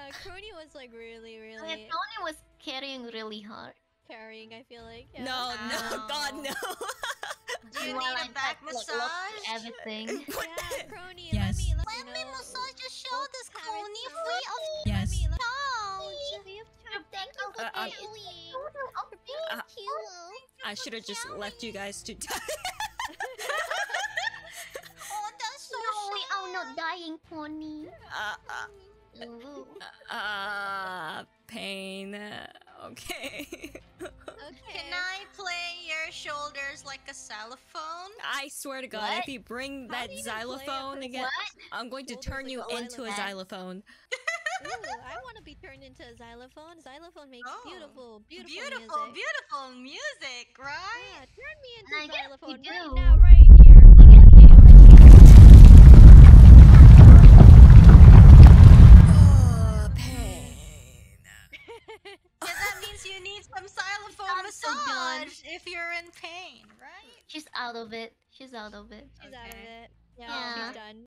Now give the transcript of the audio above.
Yeah, 𝘀𝗵cie was like really. 𝘀𝗵cie was carrying really hard. Carrying, I feel like. Yeah. No, God, no. Do you need a back massage? Everything. Yeah, 𝘀𝗵cie, Yes. let me massage the shoulders, 𝘀𝗵cie, free of Yes. I should have just left you guys to die. Oh, that's so No, we are not dying, pony. Pain. Okay. Can I play your shoulders like a xylophone? I swear to God, What? if you bring How that do you even play xylophone a again, I'm going to shoulders turn like you a into a xylophone? xylophone. Ooh, I want to be turned into a xylophone. Xylophone makes Oh, beautiful music. beautiful music, right? Yeah, turn me And into I guess we xylophone right do. now, right here. Oh, pain. Yeah, that means you need some xylophone I'm so done. massage if you're in pain, right? She's out of it. She's out of it. She's out of Okay. it. Yeah, Yeah. she's done.